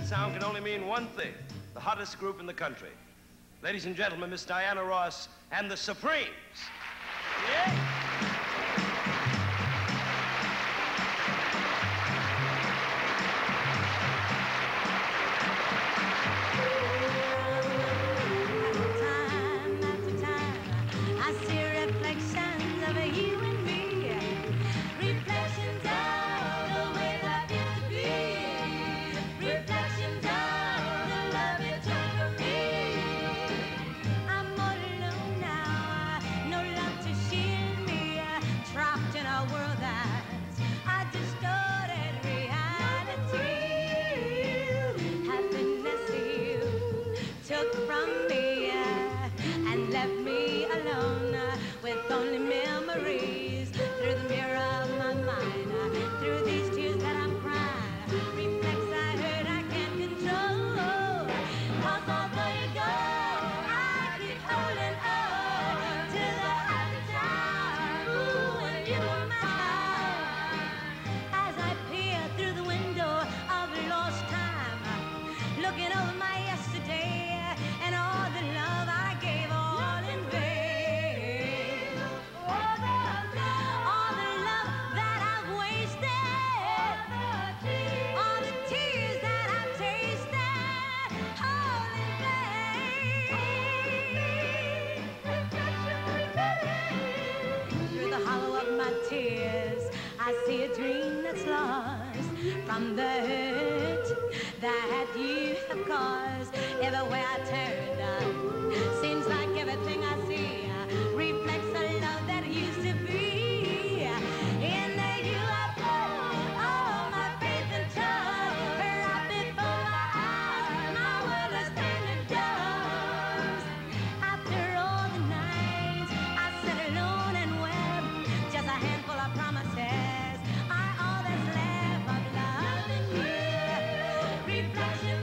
sound can only mean one thing. The hottest group in the country. Ladies and gentlemen, Miss Diana Ross and the Supremes. Yeah. I see a dream that's lost from the hurt that you have caused. Everywhere I turn, seems like everything I see reflects the love that used to be. In there you I put all my faith and trust, right before my eyes, my world is standing dust. After all the nights I sat alone and wept, just a handful of promises. Reflection